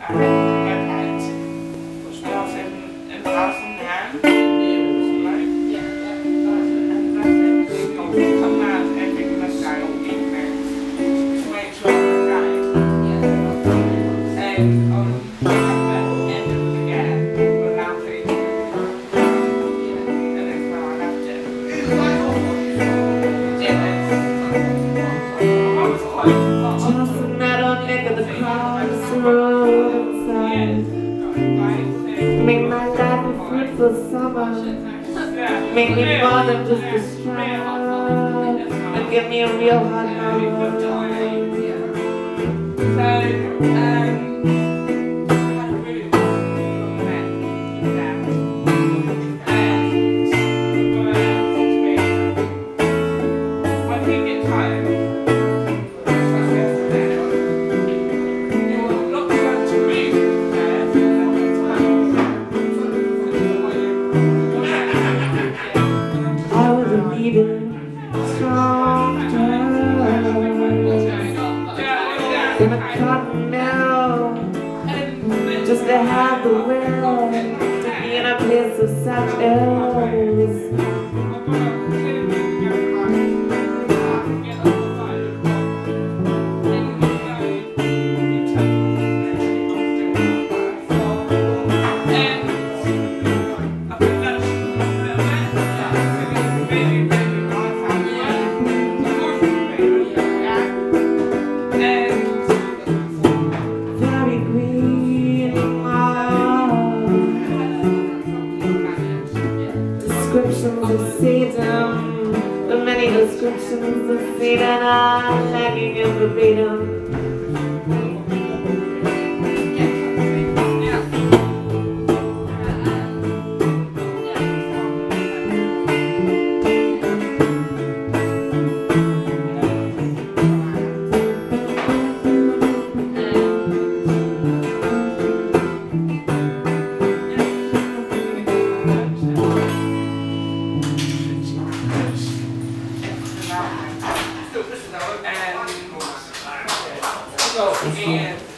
Make my life a fruitful summer. Make me more than just a strive, and give me a real hot number. Strong in a cotton mill, just to have the will to be in a place of such ills. Descriptions of Satan, the many descriptions of Satan are lacking in verbatim. And